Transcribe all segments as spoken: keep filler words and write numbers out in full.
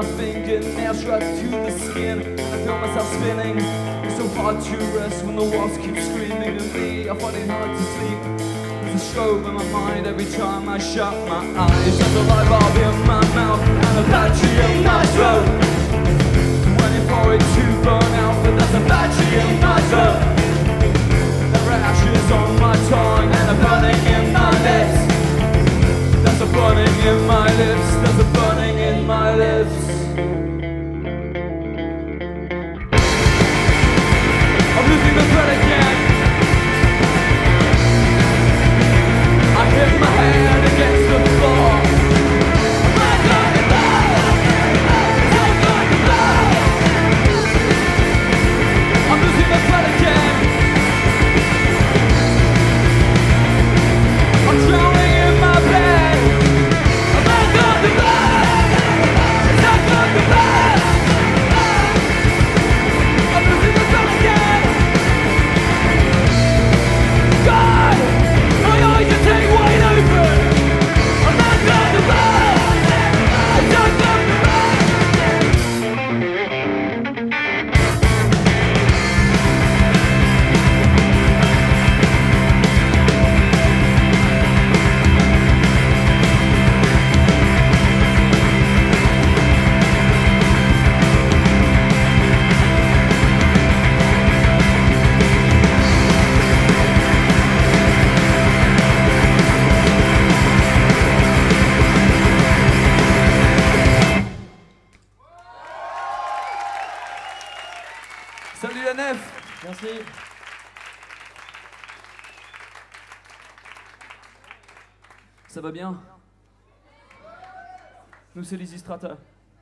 my fingernails right to the skin. I feel myself spinning. It's so hard to rest when the walls keep screaming at me. I find it hard to sleep. There's a strobe in my mind every time I shut my eyes. There's a light bulb in my mouth and a battery in my throat. Waiting for it to burn out, but there's a battery in my throat. There are ashes on my tongue and a burning in my lips. There's a burning in my lips. There's a burning in my lips. I'm losing the thread again. I hit my head against the floor. I'm going to blow. I'm going to blow. I'm losing the thread again. I'm drowning in my bed. I'm going to blow. I'm going to blow. I'm losing the thread again. God, my eyes are taken wide open. I'm not going to blow. I'm not going to blow. Salut la nef. Merci. Ça va bien? Nous c'est Lysistrata.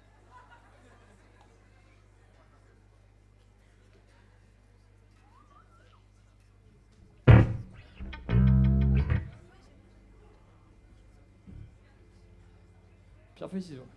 Pierre feuille ciseaux.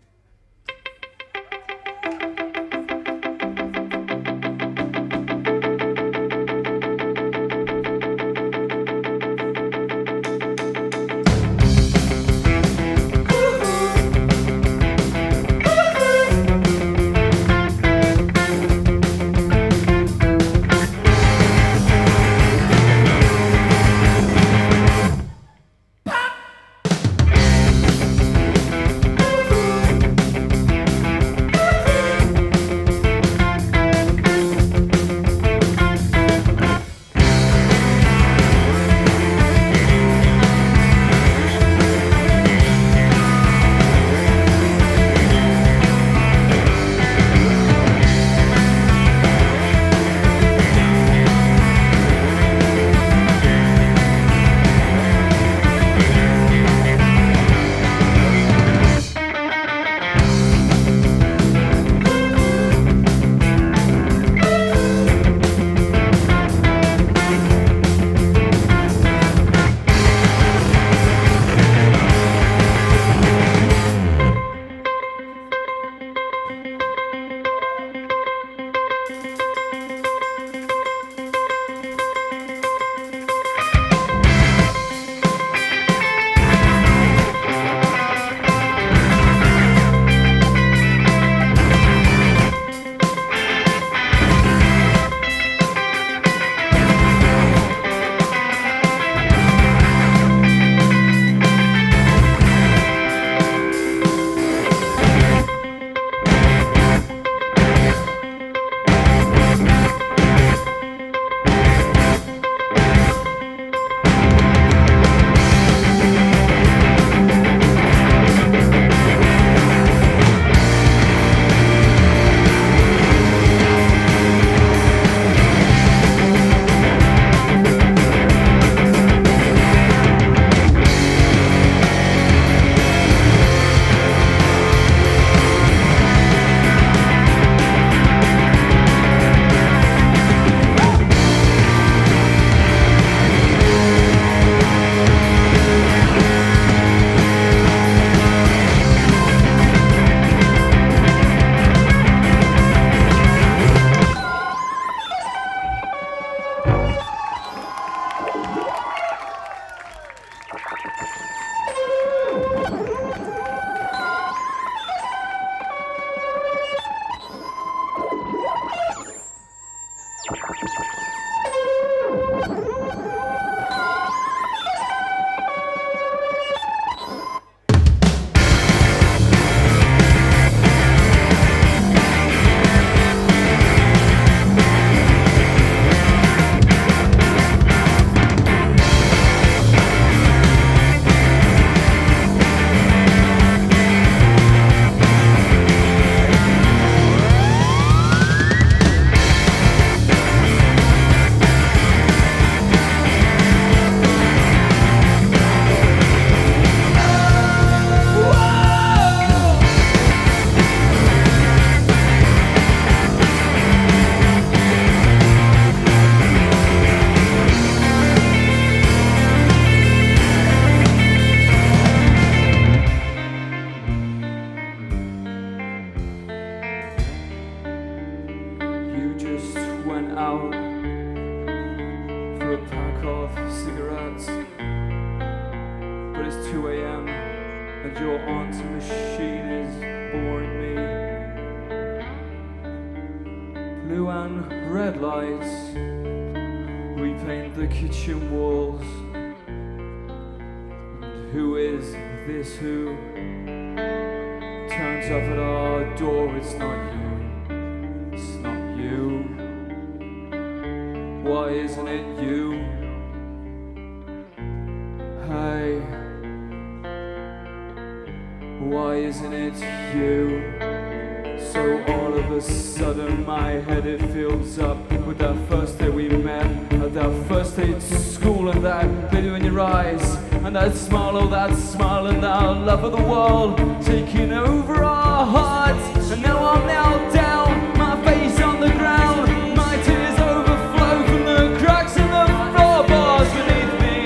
That smile, oh that smile, and that love of the world taking over our hearts. And now I'm knelt down, my face on the ground, my tears overflow from the cracks in the floorboards beneath me.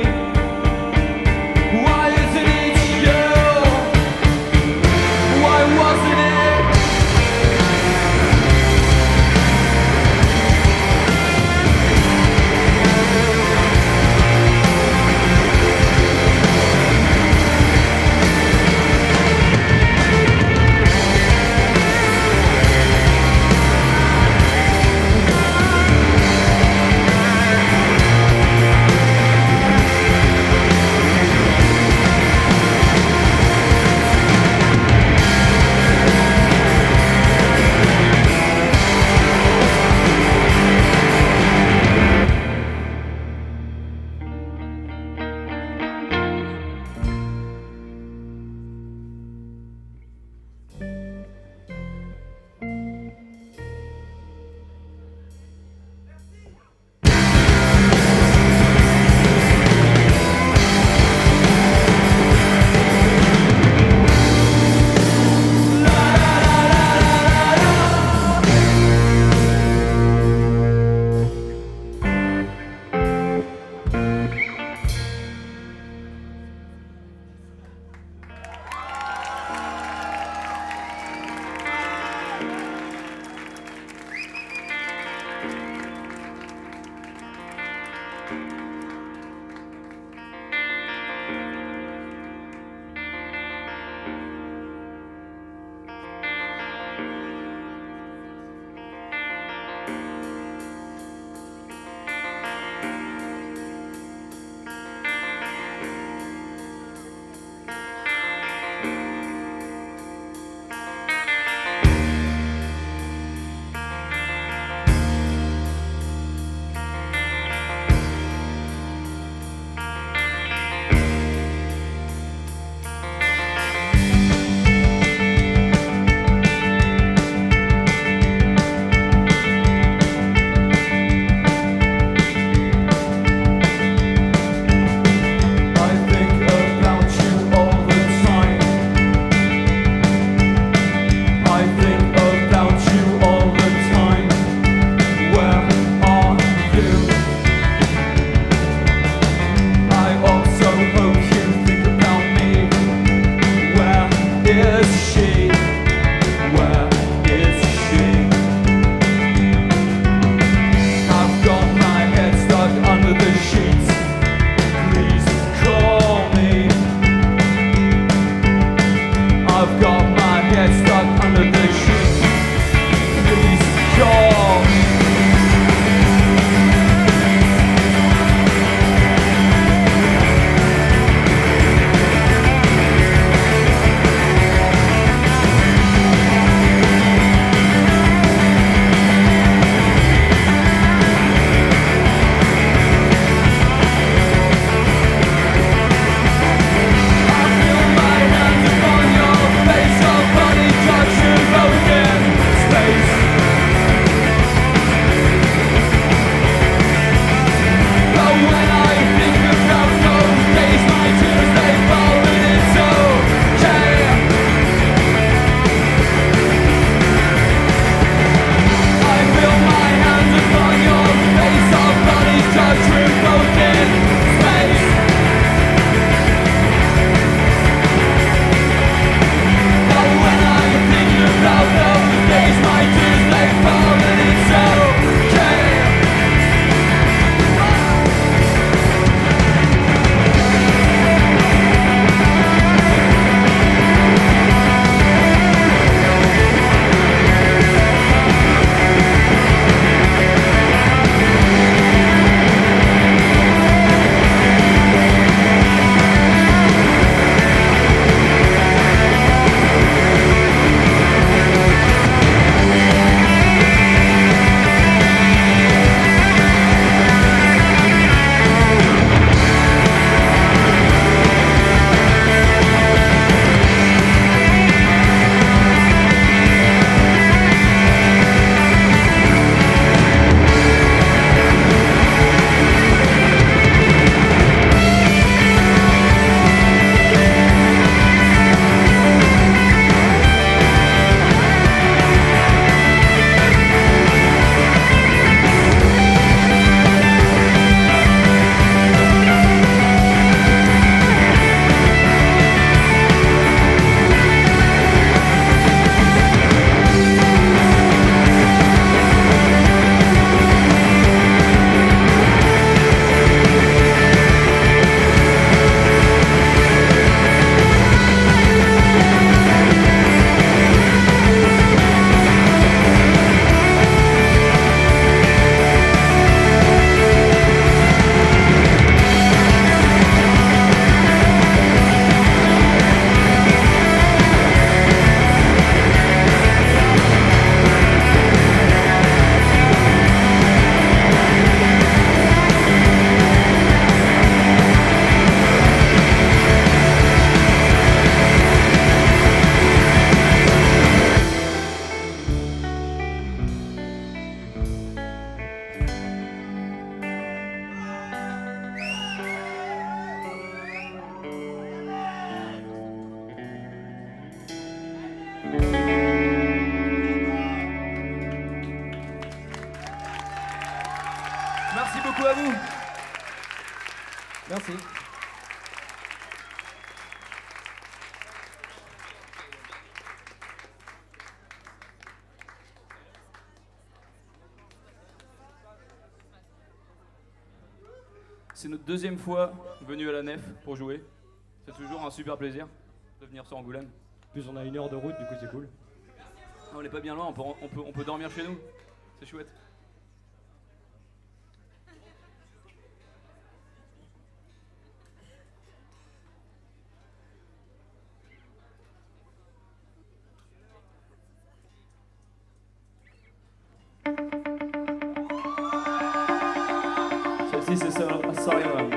Why isn't it you? Why wasn't it? Merci beaucoup à vous. Merci. C'est notre deuxième fois venu à la nef pour jouer. C'est toujours un super plaisir de venir sur Angoulême. En plus, on a une heure de route, du coup, c'est cool. On n'est pas bien loin, on peut, on peut, on peut dormir chez nous. C'est chouette. Celle-ci, c'est ça, Asylum.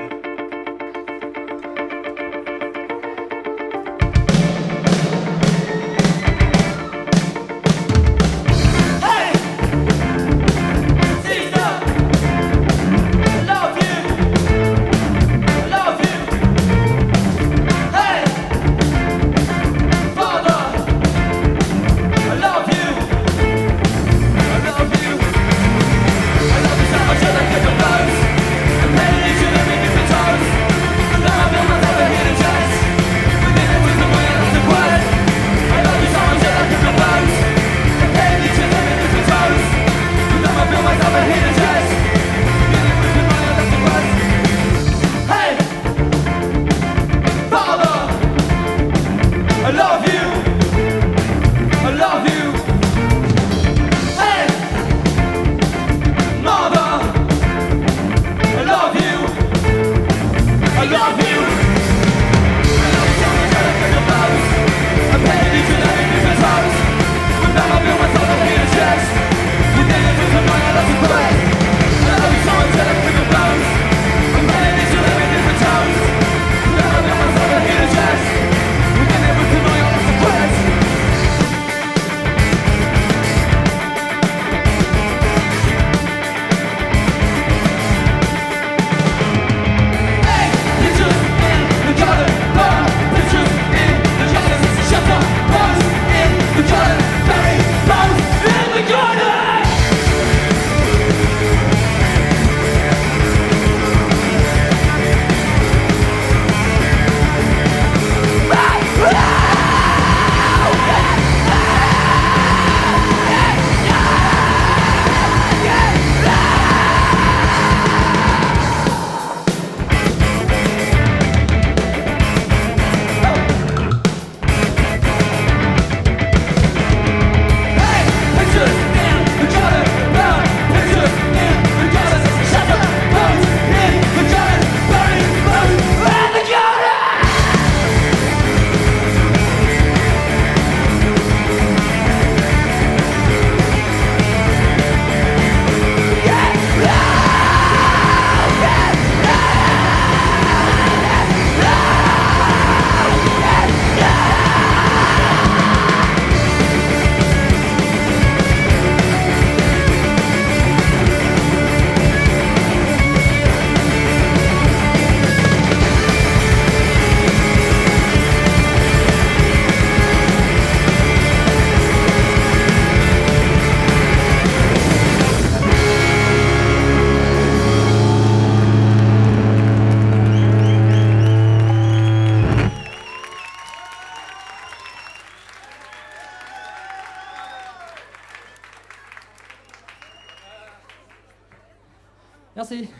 Merci.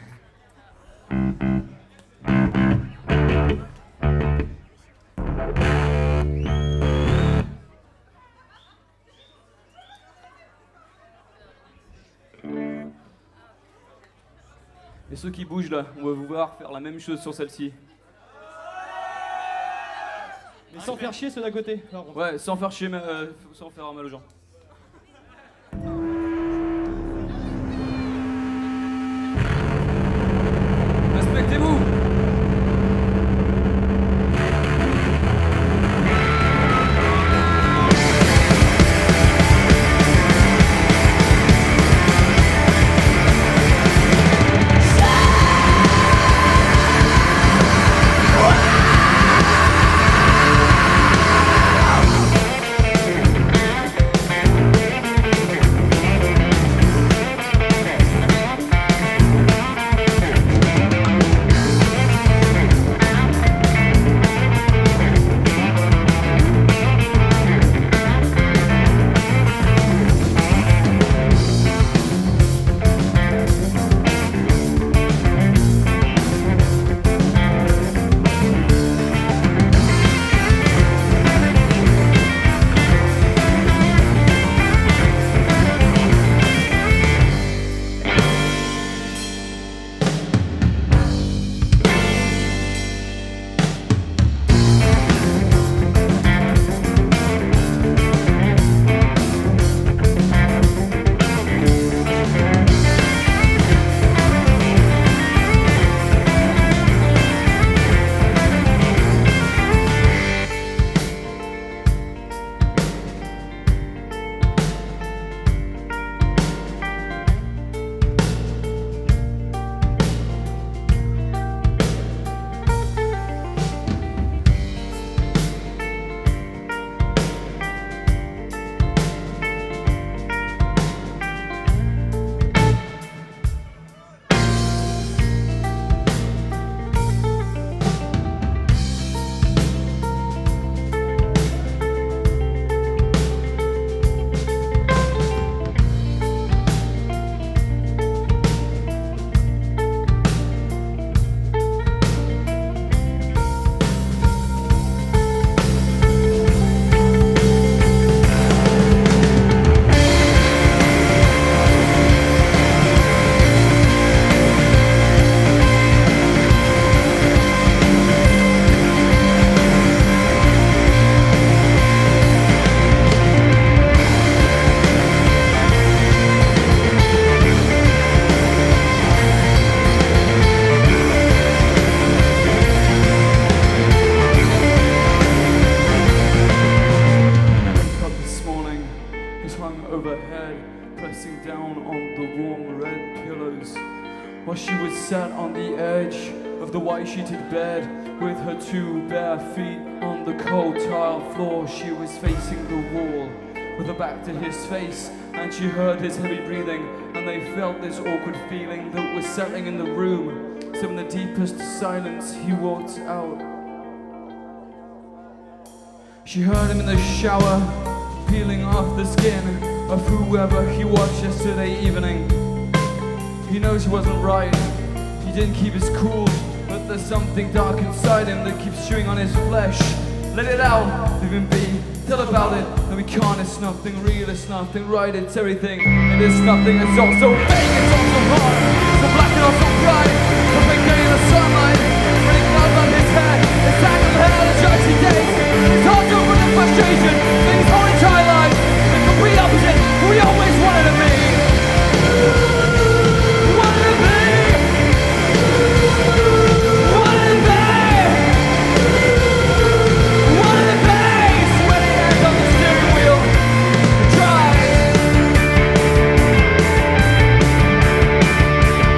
Et ceux qui bougent là, on va vous voir faire la même chose sur celle-ci. Mais sans faire chier ceux d'à côté. Ouais, sans faire chier, euh, sans faire mal aux gens. Respectez-vous. while she was sat on the edge of the white-sheeted bed with her two bare feet on the cold tile floor. She was facing the wall with her back to his face, and she heard his heavy breathing, and they felt this awkward feeling that was settling in the room. So in the deepest silence he walked out. She heard him in the shower, peeling off the skin of whoever he watched yesterday evening. He knows he wasn't right, he didn't keep his cool, but there's something dark inside him that keeps chewing on his flesh. Let it out, leave him be, tell about it. No, we can't, it's nothing real, it's nothing right, it's everything. It is nothing, it's also fake, it's also hard, so black and also bright. The big day in the sunlight, running out on his head, it's tangled hair, the judgy days. It's hard to open the frustration, but his whole entire life, the complete opposite, who he always wanted to be. Wanted to be. Wanted to be. Wanted to be. Sweaty hands on the steering wheel. Drive.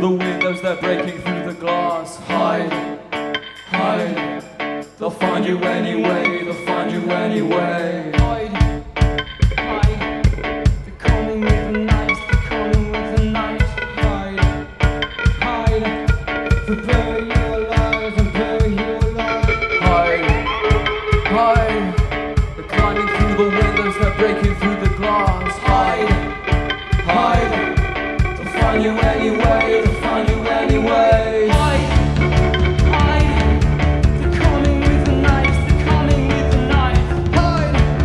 through the windows, they're breaking through the glass. Hide, hide, they'll find you anyway, they'll find you anyway. Hide, hide, they're coming with the knives, they're coming with the knives. Hide, hide, to bury your lives and bury your lives. Hide, hide, they're climbing through the windows, they're breaking through the glass. Hide, hide, they'll find you anyway, they'll find you anyway. Hide, hide, they're coming with the knives, they're coming with the knives. Hide,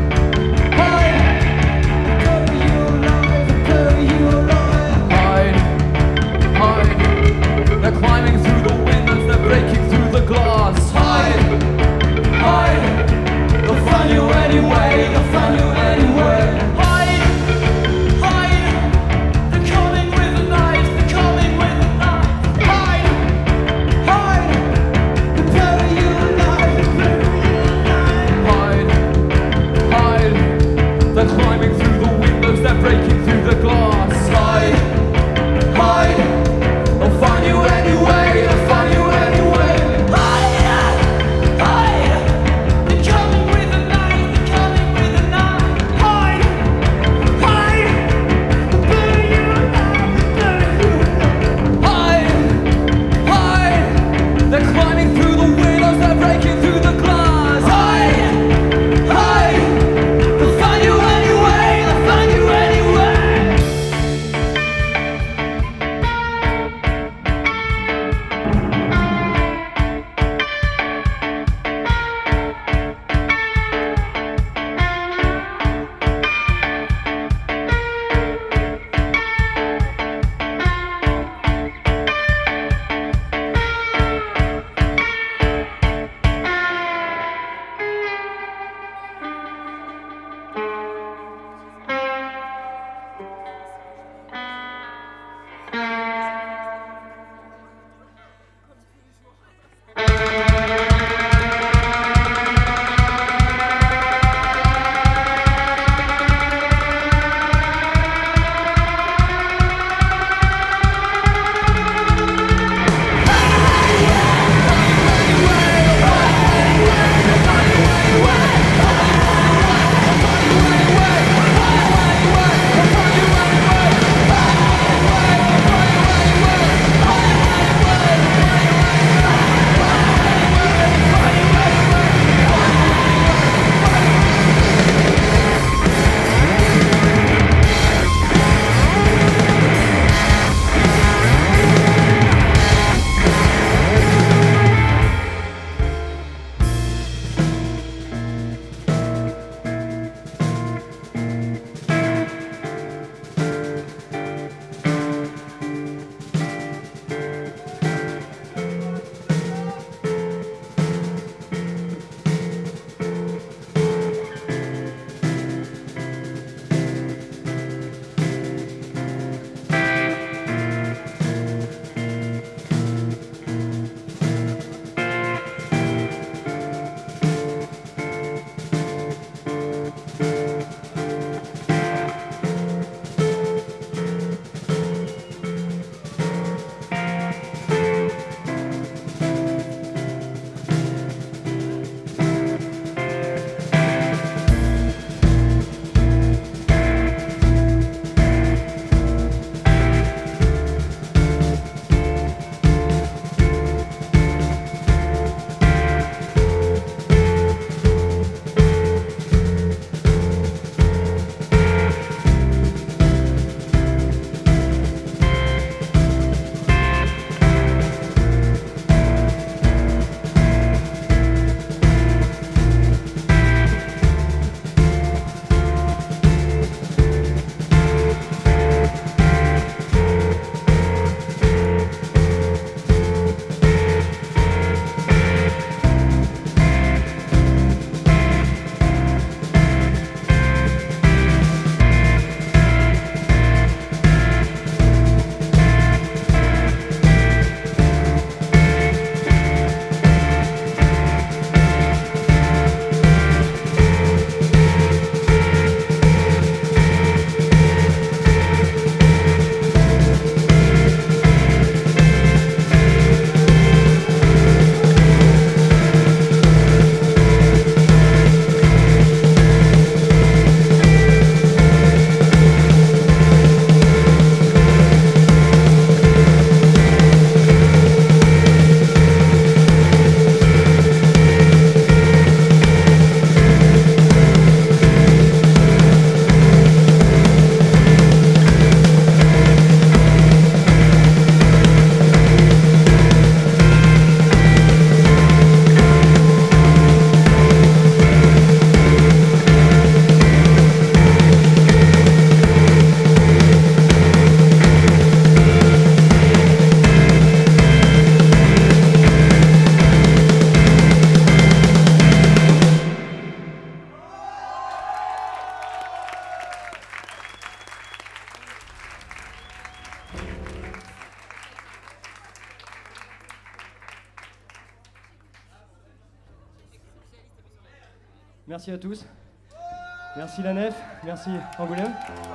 Merci à tous. Merci la nef, merci Angoulême.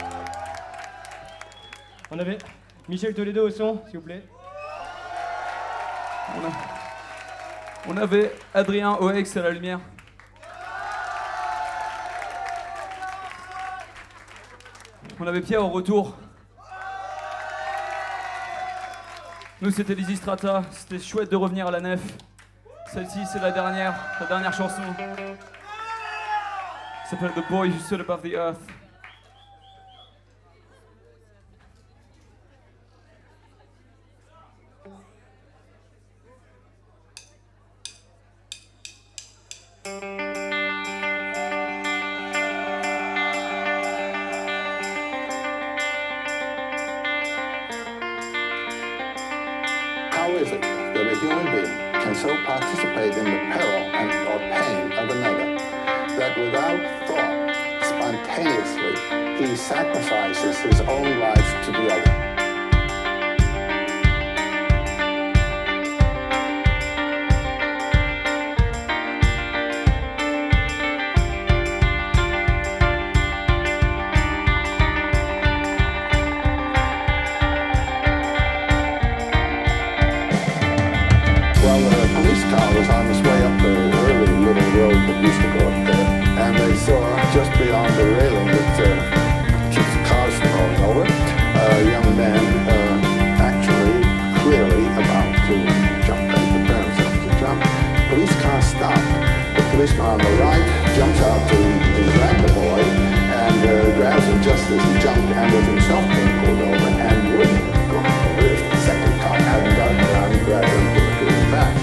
On avait Michel Toledo au son, s'il vous plaît. On, a... On avait Adrien O X à la lumière. On avait Pierre au retour. Nous c'était Lysistrata, c'était chouette de revenir à la nef. Celle-ci c'est la dernière, la dernière chanson. Ça s'appelle The Boy Who Stood Above the Earth. How is it that a human being can so participate in the peril and or pain of another that without thought, spontaneously, he sacrifices his own life to the other? Was on his way up the early little road that used to go up there, and they saw just beyond the railing that uh, keeps the cars from rolling over, a young man uh, actually clearly about to jump and prepare himself to jump. The police car stopped. The policeman on the right jumps out to, to grab the boy and uh, grabs him just as he jumped and was himself being pulled over and wouldn't have gone over if the second car hadn't gotten around and grabbed him and put him back.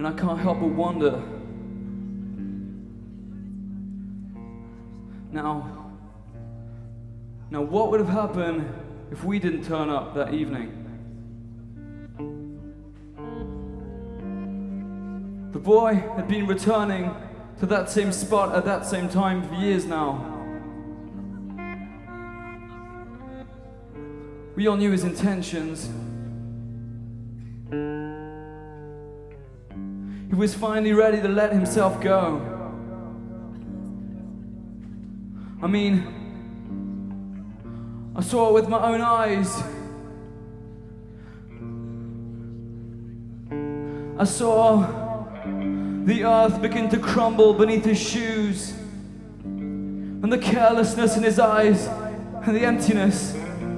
And I can't help but wonder, now, now what would have happened if we didn't turn up that evening? The boy had been returning to that same spot at that same time for years now. We all knew his intentions. He was finally ready to let himself go. I mean, I saw it with my own eyes. I saw the earth begin to crumble beneath his shoes, and the carelessness in his eyes, and the emptiness.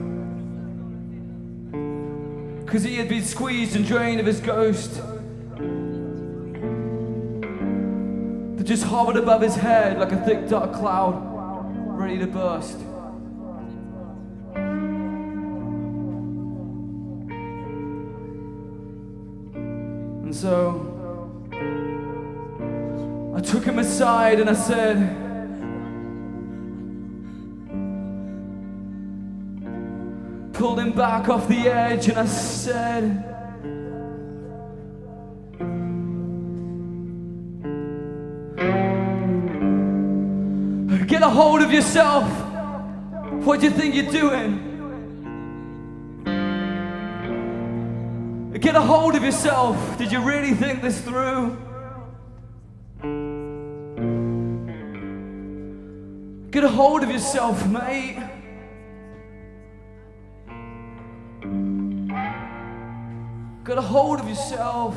Because he had been squeezed and drained of his ghost that just hovered above his head like a thick dark cloud, ready to burst. And so I took him aside and I said, pulled him back off the edge and I said, get a hold of yourself. What do you think you're doing? Get a hold of yourself. Did you really think this through? Get a hold of yourself, mate. Get a hold of yourself.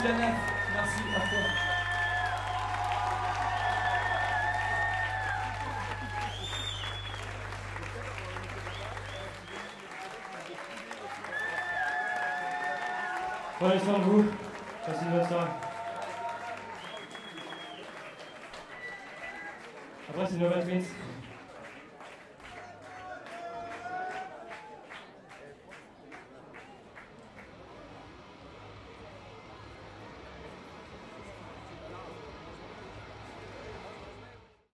la nef, merci à toi. Prenez soin de vous. Passez une bonne soirée. Après, c'est Nova Twins.